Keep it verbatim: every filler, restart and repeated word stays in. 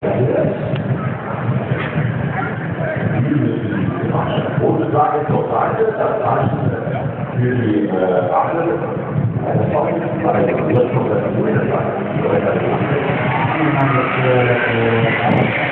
Rote Flagge zur Seite, das Zeichen für die äh, Achse. Das war die Richtung der Mühle.